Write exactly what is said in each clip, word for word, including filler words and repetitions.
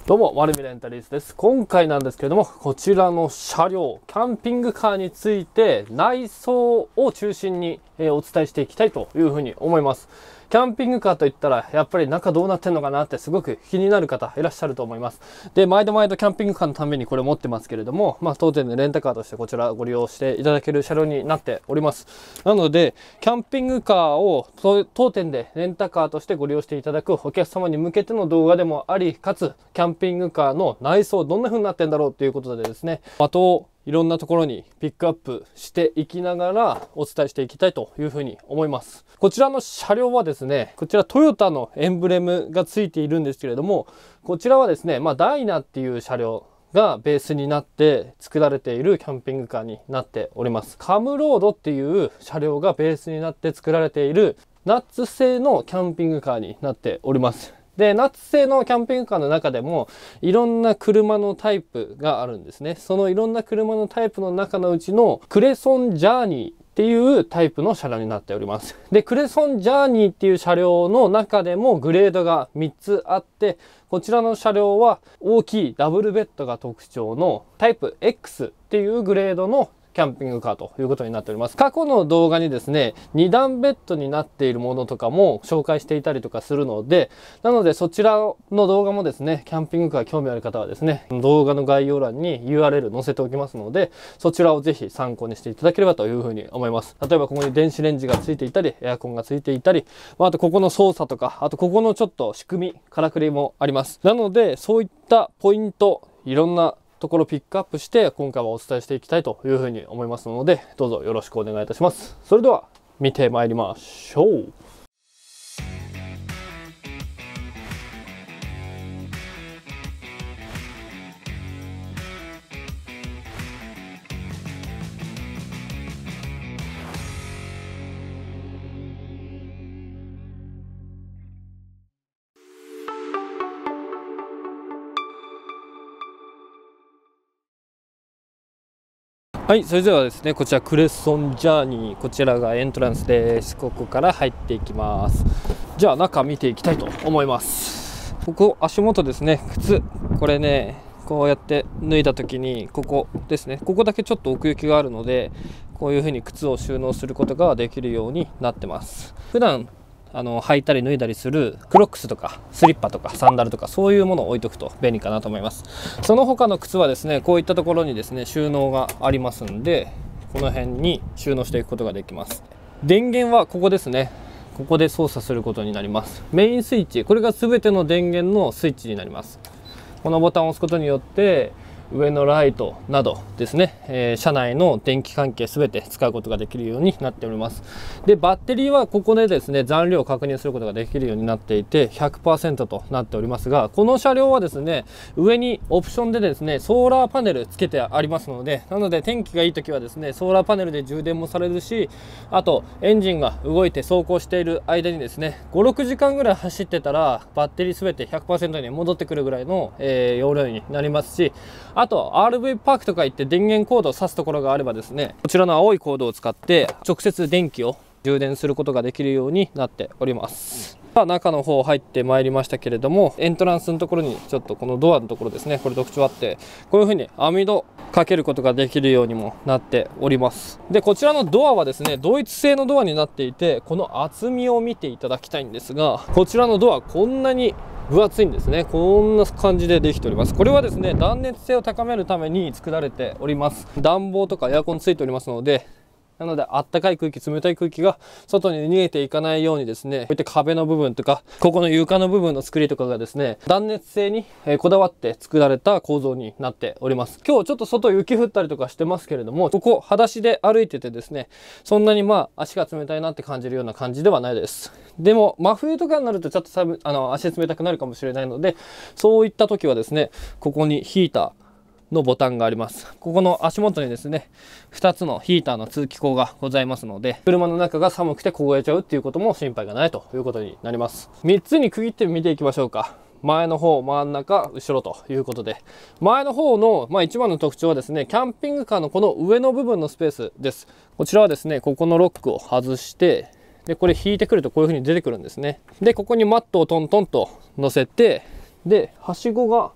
どうも、丸見レンタリーズです。今回なんですけれども、こちらの車両、キャンピングカーについて内装を中心に、えー、お伝えしていきたいというふうに思います。キャンピングカーといったら、やっぱり中どうなってんのかなってすごく気になる方いらっしゃると思います。で、毎度毎度キャンピングカーのためにこれ持ってますけれども、まあ当然ね、レンタカーとしてこちらご利用していただける車両になっております。なので、キャンピングカーを当店でレンタカーとしてご利用していただくお客様に向けての動画でもあり、かつ、キャンピングカーの内装どんな風になってんだろうということでですね、的をいろんなところにピックアップしていきながらお伝えしていきたいというふうに思います。こちらの車両はですね、こちらトヨタのエンブレムがついているんですけれども、こちらはですね、まあダイナっていう車両がベースになって作られているキャンピングカーになっております。カムロードっていう車両がベースになって作られているナッツ製のキャンピングカーになっております。で、ナッツ製のキャンピングカーの中でもいろんな車のタイプがあるんですね。そのいろんな車のタイプの中のうちのクレソンジャーニーっていうタイプの車両になっております。で、クレソンジャーニーっていう車両の中でもグレードがみっつあって、こちらの車両は大きいダブルベッドが特徴のタイプ エックス っていうグレードのキャンピングカーということになっております。過去の動画にですね、に段ベッドになっているものとかも紹介していたりとかするので、なのでそちらの動画もですね、キャンピングカー興味ある方はですね、動画の概要欄に ユーアールエル 載せておきますので、そちらをぜひ参考にしていただければというふうに思います。例えばここに電子レンジがついていたり、エアコンがついていたり、あとここの操作とか、あとここのちょっと仕組み、からくりもあります。なので、そういったポイント、いろんなところをピックアップして今回はお伝えしていきたいというふうに思いますので、どうぞよろしくお願いいたします。それでは見てまいりましょう。はい、それではですね、こちらクレソンジャーニー、こちらがエントランスです。ここから入っていきます。じゃあ中見ていきたいと思います。ここ足元ですね、靴、これね、こうやって脱いだ時にここですね、ここだけちょっと奥行きがあるので、こういう風に靴を収納することができるようになってます。普段あの履いたり脱いだりするクロックスとかスリッパとかサンダルとかそういうものを置いとくと便利かなと思います。その他の靴はですね、こういったところにですね収納がありますんで、この辺に収納していくことができます。電源はここですね、ここで操作することになります。メインスイッチ、これが全ての電源のスイッチになります。このボタンを押すことによって上のライトなどですね、えー、車内の電気関係全て使うことができるようになっております。で、バッテリーはここでですね残量を確認することができるようになっていて ひゃくパーセント となっておりますが、この車両はですね上にオプションでですねソーラーパネルつけてありますので、なので天気がいい時はですねソーラーパネルで充電もされるし、あとエンジンが動いて走行している間にですねごろくじかんぐらい走ってたらバッテリー全て ひゃくパーセント に戻ってくるぐらいの、えー、容量になりますし、あと アールブイ パークとか行って電源コードを挿すところがあればですね、こちらの青いコードを使って直接電気を充電することができるようになっております。さあ中の方入ってまいりましたけれども、エントランスのところにちょっとこのドアのところですね、これ特徴あって、こういう風に網戸かけることができるようにもなっております。で、こちらのドアはですねドイツ製のドアになっていて、この厚みを見ていただきたいんですが、こちらのドアこんなに分厚いんですね。こんな感じでできております。これはですね断熱性を高めるために作られております。暖房とかエアコンついておりますので、なのであったかい空気、冷たい空気が外に逃げていかないようにですね、こういった壁の部分とかここの床の部分の作りとかがですね断熱性にこだわって作られた構造になっております。今日ちょっと外雪降ったりとかしてますけれども、ここ裸足で歩いててですね、そんなにまあ足が冷たいなって感じるような感じではないです。でも真冬とかになるとちょっと寒あの足冷たくなるかもしれないので、そういった時はですねここにヒーターのボタンがあります。ここの足元にですねふたつのヒーターの通気口がございますので、車の中が寒くて凍えちゃうっていうことも心配がないということになります。みっつに区切って見ていきましょうか。前の方、真ん中、後ろということで、前の方の、まあ、一番の特徴はですねキャンピングカーのこの上の部分のスペースです。こちらはですねここのロックを外して、でこれ引いてくるとこういう風に出てくるんですね。でここにマットをトントンと乗せて、ではしごが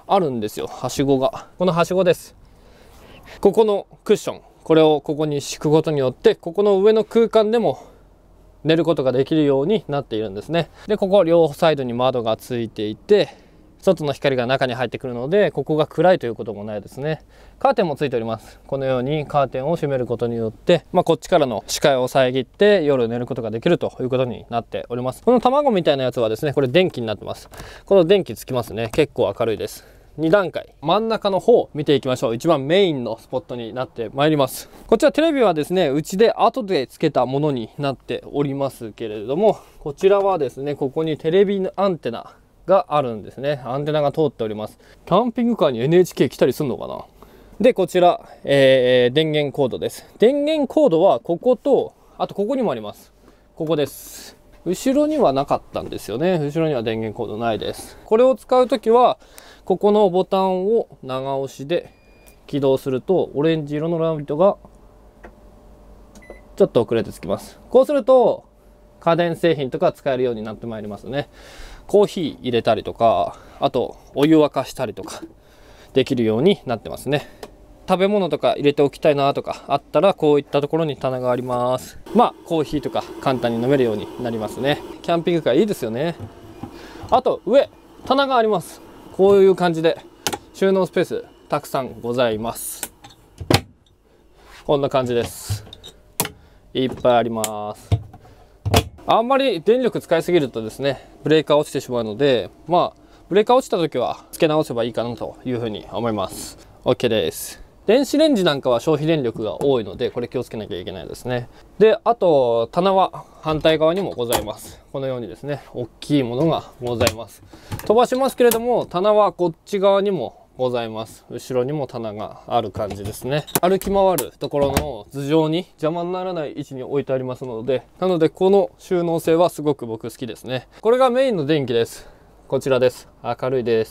あるんですよ、はしごが。このはしごです。ここのクッション、これをここに敷くことによって、ここの上の空間でも寝ることができるようになっているんですね。で、ここ両サイドに窓がついていて、外の光が中に入ってくるので、ここが暗いということもないですね。カーテンもついております。このようにカーテンを閉めることによって、まあ、こっちからの視界を遮って夜寝ることができるということになっております。この卵みたいなやつはですね、これ電気になってます。この電気つきますね。結構明るいです。に段階、真ん中の方見ていきましょう。一番メインのスポットになってまいります。こちらテレビはですね、うちで後でつけたものになっておりますけれども、こちらはですね、ここにテレビアンテナがあるんですね。アンテナが通っております。キャンピングカーに エヌエイチケー 来たりするのかな。で、こちら、えー、電源コードです。電源コードはここと、あとここにもあります。ここです。後ろにはなかったんですよね。後ろには電源コードないです。これを使うときは、ここのボタンを長押しで起動すると、オレンジ色のライトがちょっと遅れてつきます。こうすると、家電製品とか使えるようになってまいりますね。コーヒー入れたりとか、あとお湯沸かしたりとかできるようになってますね。食べ物とか入れておきたいなとかあったら、こういったところに棚があります。まあコーヒーとか簡単に飲めるようになりますね。キャンピングカーいいですよね。あと上、棚があります。こういう感じで収納スペースたくさんございます。こんな感じです。いっぱいあります。あんまり電力使いすぎるとですね、ブレーカー落ちてしまうので、まあブレーカー落ちた時は付け直せばいいかなというふうに思います。 OK です。電子レンジなんかは消費電力が多いので、これ気をつけなきゃいけないですね。で、あと棚は反対側にもございます。このようにですね、大きいものがございます。飛ばしますけれども、棚はこっち側にもございます。後ろにも棚がある感じですね。歩き回るところの頭上に邪魔にならない位置に置いてありますので、なのでこの収納性はすごく僕好きですね。これがメインの電気です。こちらです。明るいです。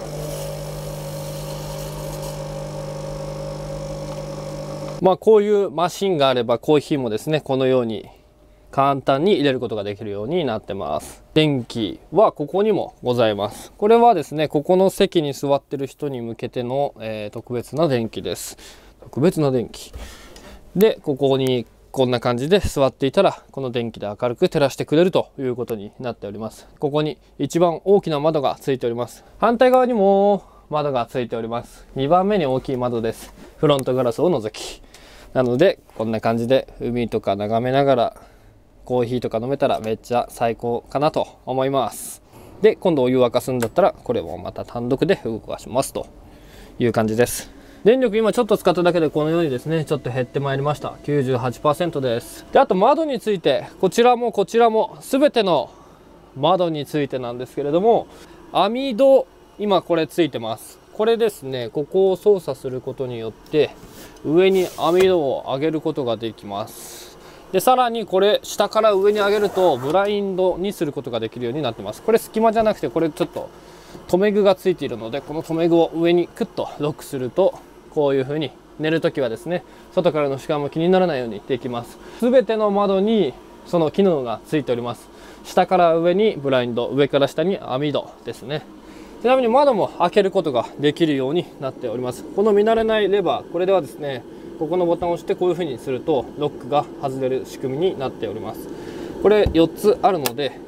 まあこういうマシンがあれば、コーヒーもですね、このように簡単に入れることができるようになってます。電気はここにもございます。これはですね、ここの席に座ってる人に向けての、えー、特別な電気です。特別な電気で、ここにこんな感じで座っていたら、この電気で明るく照らしてくれるということになっております。ここに一番大きな窓がついております。反対側にも窓がついております。にばんめに大きい窓です。フロントガラスを除き。なのでこんな感じで海とか眺めながらコーヒーとか飲めたらめっちゃ最高かなと思います。で、今度お湯沸かすんだったら、これもまた単独で動かしますという感じです。電力今ちょっと使っただけでこのようにですね、ちょっと減ってまいりました。 きゅうじゅうはちパーセント です。で、あと窓について、こちらもこちらも全ての窓についてなんですけれども、網戸今これついてます。これですね、ここを操作することによって上に網戸を上げることができます。で、さらにこれ下から上に上げるとブラインドにすることができるようになってます。これ隙間じゃなくて、これちょっと留め具がついているので、この留め具を上にクッとロックすると、こういう風に寝るときはですね、外からの視界も気にならないようにできます。全ての窓にその機能がついております。下から上にブラインド、上から下に網戸ですね。ちなみに窓も開けることができるようになっております。この見慣れないレバー、これではですね、ここのボタンを押してこういう風にするとロックが外れる仕組みになっております。これよっつあるので、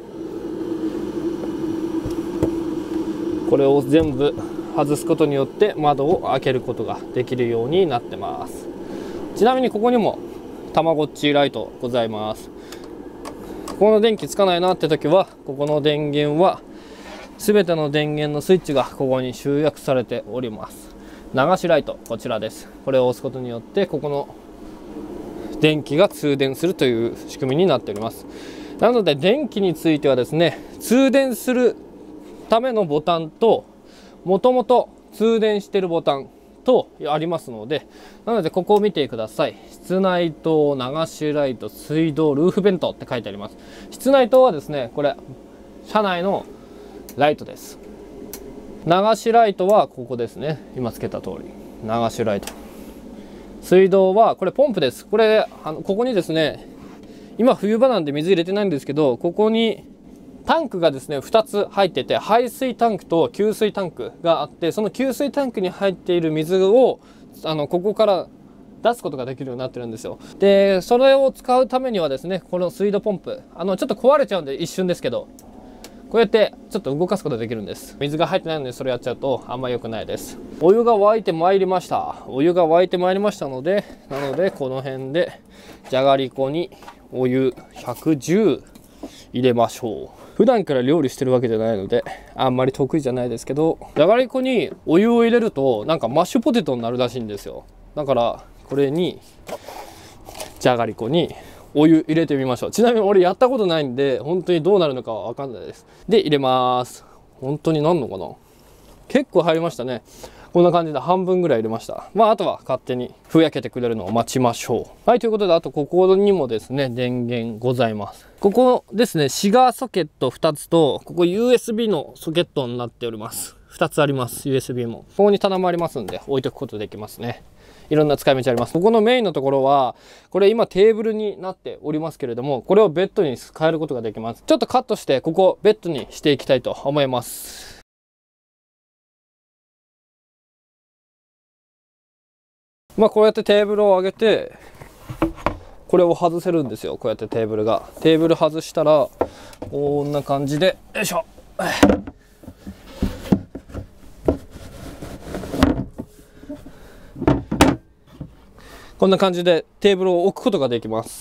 これを全部外すことによって窓を開けることができるようになってます。ちなみにここにもたまごっちライトございます。この電気つかないなって時は、ここの電源は全ての電源のスイッチがここに集約されております。流しライト、こちらです。これを押すことによってここの電気が通電するという仕組みになっております。なので電気についてはですね、通電するためのボタンと、もともと通電しているボタンとありますので、なのでここを見てください。室内灯、流しライト、水道、ルーフベントって書いてあります。室内灯はですね、これ車内のライトです。流しライトはここですね。今つけた通り流しライト。水道はこれポンプです。これあのここにですね、今冬場なんで水入れてないんですけど、ここにタンクがですねふたつ入ってて、排水タンクと給水タンクがあって、その給水タンクに入っている水をあのここから出すことができるようになってるんですよ。でそれを使うためにはですね、この水道ポンプ、あのちょっと壊れちゃうんで一瞬ですけど、こうやってちょっと動かすことができるんです。水が入ってないのでそれやっちゃうとあんま良くないです。お湯が沸いてまいりました。お湯が沸いてまいりましたので、なのでこの辺でじゃがりこにお湯ひゃくじゅう入れましょう。普段から料理してるわけじゃないのであんまり得意じゃないですけど、じゃがりこにお湯を入れるとなんかマッシュポテトになるらしいんですよ。だからこれにじゃがりこにお湯入れてみましょう。ちなみに俺やったことないんで本当にどうなるのかは分かんないです。で入れます。本当になんのかな、結構入りましたね。こんな感じで半分ぐらい入れました。まああとは勝手にふやけてくれるのを待ちましょう。はい、ということで、あとここにもですね電源ございます。ここですね、シガーソケットふたつと、ここ ユーエスビー のソケットになっております。ふたつあります。 ユーエスビー もここに棚もありますんで置いておくことできますね。いろんな使い道あります。ここのメインのところはこれ今テーブルになっておりますけれども、これをベッドに変えることができます。ちょっとカットしてここベッドにしていきたいと思います。まあこうやってテーブルを上げてこれを外せるんですよ。こうやってテーブルがテーブル外したらこんな感じで、よいしょ、こんな感じでテーブルを置くことができます。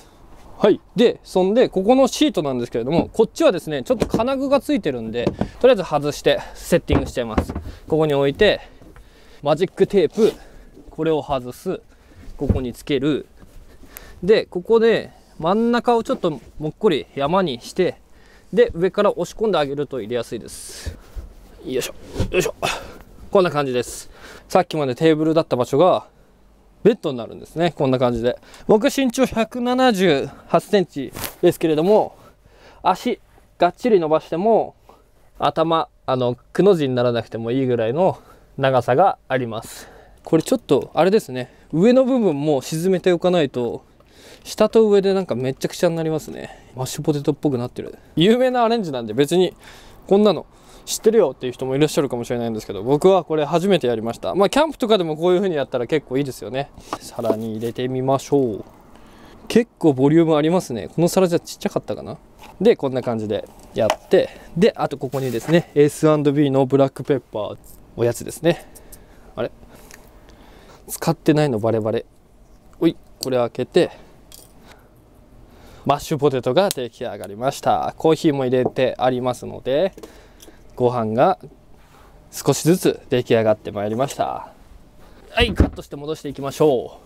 はい、でそんでここのシートなんですけれども、こっちはですねちょっと金具がついてるんで、とりあえず外してセッティングしちゃいます。ここに置いてマジックテープ、これを外す、ここにつける。でここで真ん中をちょっともっこり山にして、で上から押し込んであげると入れやすいです。よいしょよいしょ、こんな感じです。さっきまでテーブルだった場所がベッドになるんですね。こんな感じで、僕身長ひゃくななじゅうはちセンチですけれども、足がっちり伸ばしても頭あのくの字にならなくてもいいぐらいの長さがあります。これちょっとあれですね、上の部分も沈めておかないと下と上でなんかめっちゃくちゃになりますね。マッシュポテトっぽくなってる。有名なアレンジなんで別にこんなの知ってるよっていう人もいらっしゃるかもしれないんですけど、僕はこれ初めてやりました。まあキャンプとかでもこういう風にやったら結構いいですよね。皿に入れてみましょう。結構ボリュームありますね。この皿じゃちっちゃかったかな。でこんな感じでやって、であとここにですね エスアンドビー のブラックペッパーおやつですね。あれ使ってないのバレバレ。おい、これ開けてマッシュポテトが出来上がりました。コーヒーも入れてありますので、ご飯が少しずつ出来上がってまいりました。はい、カットして戻していきましょ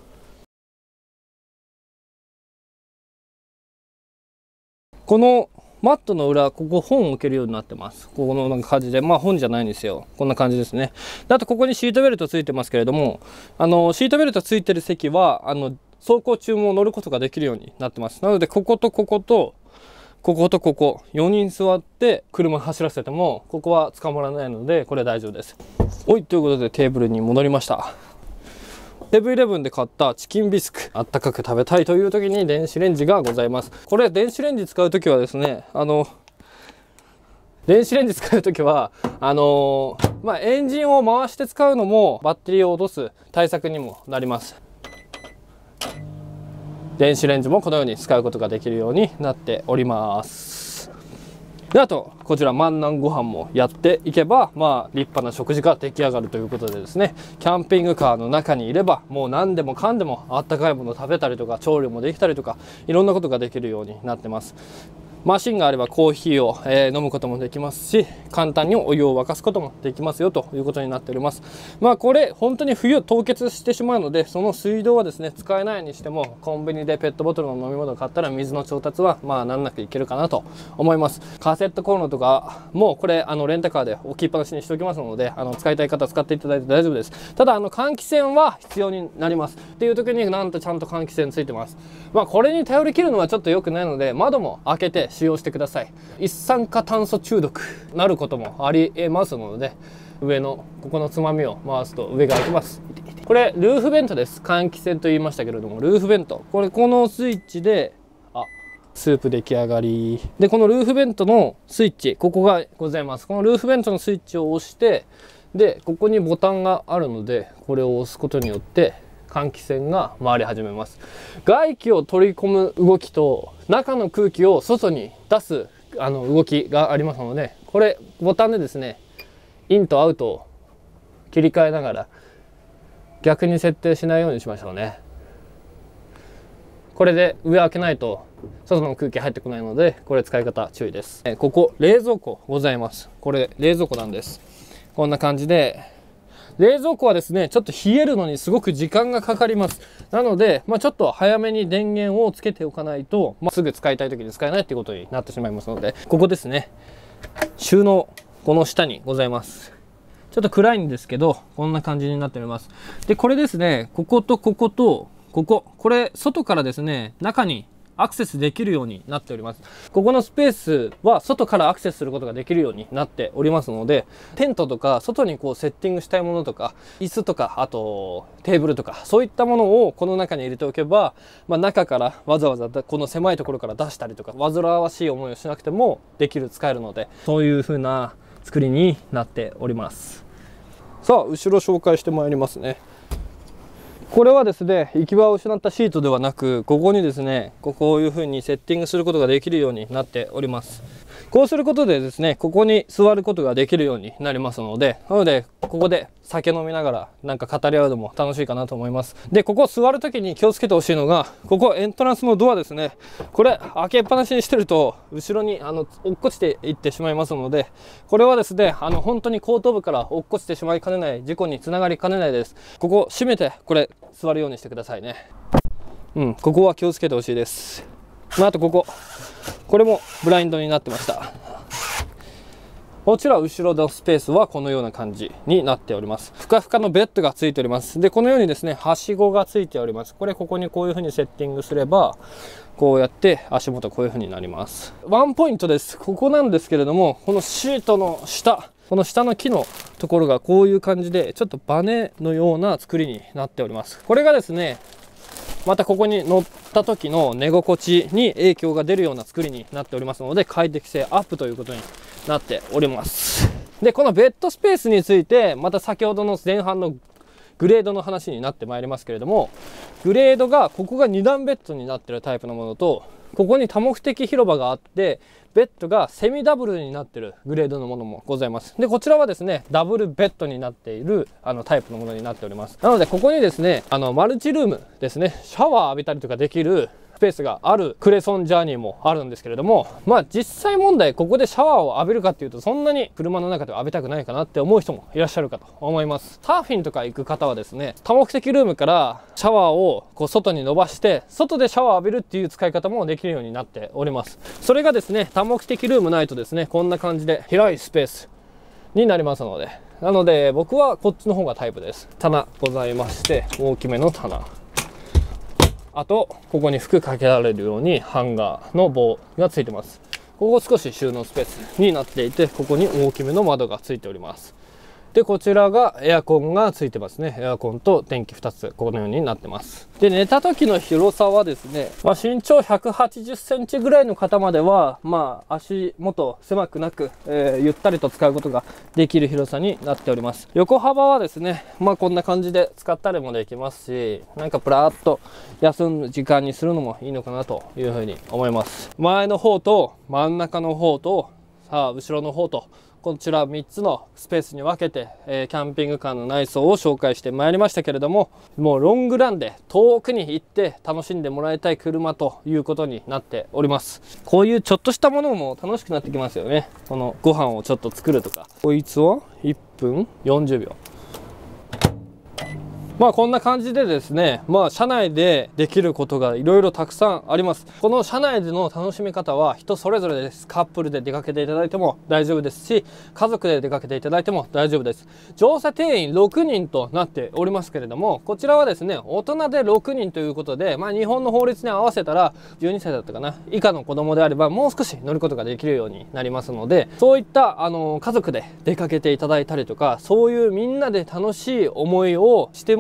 う。このマットの裏、ここ本を置けるようになってます。ここのなんか感じで、まあ本じゃないんですよ。こんな感じですね。であとここにシートベルトついてますけれども、あのシートベルトついてる席はあの走行中も乗ることができるようになってます。なのでこことこことこことここよにん座って車走らせてもここは捕まらないので、これ大丈夫です。はい、ということでテーブルに戻りました。セブンイレブンで買ったチキンビスク、あったかく食べたいという時に電子レンジがございます。これ電子レンジ使う時はですね、あの電子レンジ使う時はあのー、まあエンジンを回して使うのもバッテリーを落とす対策にもなります。電子レンジもこのように使うことができるようになっております。であとこちら万南ご飯もやっていけば、まあ立派な食事が出来上がるということでですね、キャンピングカーの中にいればもう何でもかんでもあったかいものを食べたりとか調理もできたりとか、いろんなことができるようになってます。マシンがあればコーヒーを、えー、飲むこともできますし、簡単にお湯を沸かすこともできますよということになっております。まあこれ本当に冬凍結してしまうので、その水道はですね使えないにしても、コンビニでペットボトルの飲み物を買ったら水の調達はまあ難なくいけるかなと思います。カセットコンロとかもこれあのレンタカーで置きっぱなしにしておきますので、あの使いたい方は使っていただいて大丈夫です。ただあの換気扇は必要になりますっていう時になんとちゃんと換気扇ついてます。まあこれに頼り切るのはちょっと良くないので、窓も開けて使用してください。一酸化炭素中毒なることもありえますので、上のここのつまみを回すと上が開きます。これルーフベントです。換気扇と言いましたけれども、ルーフベント、これこのスイッチであスープ出来上がりで、このルーフベントのスイッチ、ここがございます。このルーフベントのスイッチを押して、でここにボタンがあるので、これを押すことによって換気扇が回り始めます。外気を取り込む動きと中の空気を外に出すあの動きがありますので、これボタンでですね、インとアウトを切り替えながら逆に設定しないようにしましょうね。これで上開けないと外の空気入ってこないので、これ使い方注意です。ここ冷蔵庫ございます。これ冷蔵庫なんです。こんな感じで、冷蔵庫はですねちょっと冷えるのにすごく時間がかかります。なので、まあ、ちょっと早めに電源をつけておかないと、まあ、すぐ使いたい時に使えないっていうことになってしまいますので、ここですね、収納、この下にございます。ちょっと暗いんですけど、こんな感じになっております。でこれですね、こことこことここ、これ外からですね中にアクセスできるようになっております。ここのスペースは外からアクセスすることができるようになっておりますので、テントとか外にこうセッティングしたいものとか、椅子とか、あとテーブルとか、そういったものをこの中に入れておけば、まあ、中からわざわざこの狭いところから出したりとか、煩わしい思いをしなくてもできる、使えるので、そういう風な作りになっております。さあ、後ろ紹介してまいりますね。これはですね、行き場を失ったシートではなく、ここにですね、こういう風にセッティングすることができるようになっております。こうすることでですね、ここに座ることができるようになりますので、なのでここで酒飲みながらなんか語り合うのも楽しいかなと思います。でここ座る時に気をつけてほしいのが、ここエントランスのドアですね。これ開けっぱなしにしてると後ろにあの落っこちていってしまいますので、これはですね、あの本当に後頭部から落っこちてしまいかねない、事故につながりかねないです。ここ閉めて、これ座るようにしてくださいね。うん、ここは気をつけてほしいです。まあ、あとこここれもブラインドになってました。こちら後ろのスペースはこのような感じになっております。ふかふかのベッドがついております。でこのようにですね、はしごがついております。これここにこういう風にセッティングすれば、こうやって足元こういう風になります。ワンポイントです。ここなんですけれども、このシートの下、この下の木のところがこういう感じでちょっとバネのような作りになっております。これがですね、またここに乗った時の寝心地に影響が出るような作りになっておりますので、快適性アップということになっております。でこのベッドスペースについて、また先ほどの前半のグレードの話になってまいりますけれども、グレードがここがに段ベッドになっているタイプのものと、ここに多目的広場があってベッドがセミダブルになっているグレードのものもございます。でこちらはですね、ダブルベッドになっているあのタイプのものになっております。なのでここにですね、あのマルチルームですね、シャワー浴びたりとかできるスペースがあるクレソンジャーニーもあるんですけれども、まあ実際問題ここでシャワーを浴びるかっていうと、そんなに車の中では浴びたくないかなって思う人もいらっしゃるかと思います。サーフィンとか行く方はですね、多目的ルームからシャワーをこう外に伸ばして外でシャワーを浴びるっていう使い方もできるようになっております。それがですね、多目的ルームないとですね、こんな感じで広いスペースになりますので、なので僕はこっちの方がタイプです。棚ございまして、大きめの棚、あとここに服かけられるようにハンガーの棒がついてます。ここ少し収納スペースになっていて、ここに大きめの窓がついております。でこちらがエアコンがついてますね。エアコンと電気ふたつこのようになってます。で寝た時の広さはですね、まあ、身長ひゃくはちじゅっセンチぐらいの方まではまあ足元狭くなく、えー、ゆったりと使うことができる広さになっております。横幅はですね、まあこんな感じで使ったりもできますし、なんかプラーっと休む時間にするのもいいのかなというふうに思います。前の方と真ん中の方と、さあ後ろの方と、こちらみっつのスペースに分けて、えー、キャンピングカーの内装を紹介してまいりましたけれども、もうロングランで遠くに行って楽しんでもらいたい車ということになっております。こういうちょっとしたものも楽しくなってきますよね。このご飯をちょっと作るとか、こいつはいっぷんよんじゅうびょう。まあこんな感じでですね、まあ車内でできることがいろいろたくさんあります。この車内での楽しみ方は人それぞれです。カップルで出かけていただいても大丈夫ですし、家族で出かけていただいても大丈夫です。乗車定員ろくにんとなっておりますけれども、こちらはですね、大人でろくにんということで、まあ日本の法律に合わせたらじゅうにさいだったかな、以下の子供であればもう少し乗ることができるようになりますので、そういったあの家族で出かけていただいたりとか、そういうみんなで楽しい思いをしてもら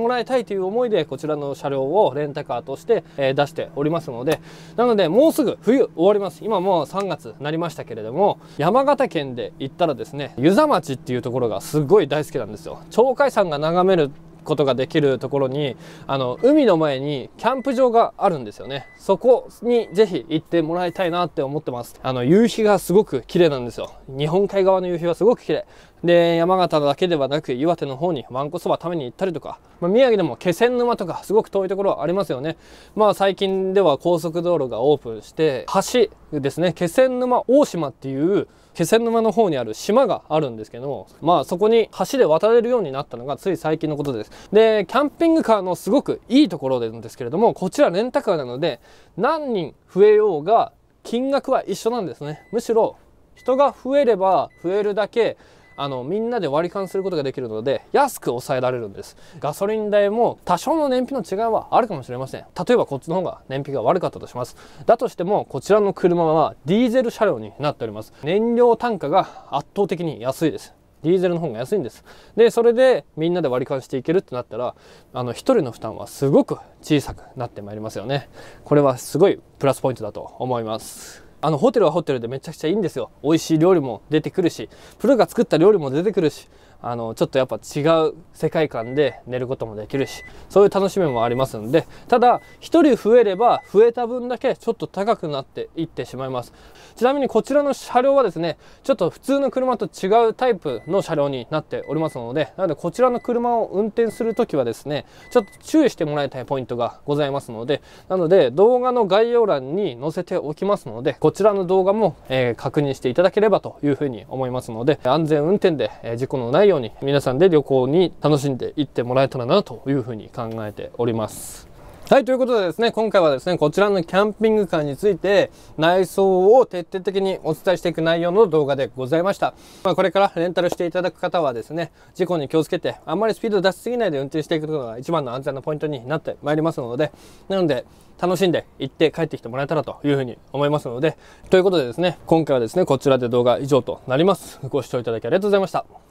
もらいたいという思いでこちらの車両をレンタカーとして、えー、出しておりますので、なのでもうすぐ冬終わります。今もうさんがつになりましたけれども、山形県で行ったらですね、遊佐町っていうところがすごい大好きなんですよ。鳥海山が眺めることができるところに、あの海の前にキャンプ場があるんですよね。そこにぜひ行ってもらいたいなって思ってます。あの夕日がすごく綺麗なんですよ。日本海側の夕日はすごく綺麗で、山形だけではなく岩手の方にわんこそば食べに行ったりとか、まあ、宮城でも気仙沼とかすごく遠いところありますよね。まあ最近では高速道路がオープンして橋ですね、気仙沼大島っていう気仙沼の方にある島があるんですけども、まあそこに橋で渡れるようになったのがつい最近のことです。でキャンピングカーのすごくいいところなんですけれども、こちらレンタカーなので何人増えようが金額は一緒なんですね。むしろ人が増えれば増えるだけあのみんなで割り勘することができるので安く抑えられるんです。ガソリン代も多少の燃費の違いはあるかもしれません。例えばこっちの方が燃費が悪かったとします。だとしてもこちらの車はディーゼル車両になっております。燃料単価が圧倒的に安いです。ディーゼルの方が安いんです。でそれでみんなで割り勘していけるってなったら、あの一人の負担はすごく小さくなってまいりますよね。これはすごいプラスポイントだと思います。あのホテルはホテルでめちゃくちゃいいんですよ。美味しい料理も出てくるし、プロが作った料理も出てくるし、あのちょっとやっぱ違う世界観で寝ることもできるし、そういう楽しみもありますので、ただひとり増えれば増えた分だけちょっと高くなっていってしまいます。ちなみにこちらの車両はですね、ちょっと普通の車と違うタイプの車両になっておりますので、なのでこちらの車を運転するときはですね、ちょっと注意してもらいたいポイントがございますので、なので動画の概要欄に載せておきますので、こちらの動画も、えー、確認していただければというふうに思いますので、安全運転で、えー、事故のないように皆さんで旅行に楽しんでいってもらえたらなというふうに考えております。はい、ということでですね、今回はですね、こちらのキャンピングカーについて内装を徹底的にお伝えしていく内容の動画でございました。まあ、これからレンタルしていただく方はですね、事故に気をつけてあんまりスピード出しすぎないで運転していくことが一番の安全なポイントになってまいりますので、なので楽しんで行って帰ってきてもらえたらというふうに思いますので、ということでですね、今回はですね、こちらで動画以上となります。ご視聴いただきありがとうございました。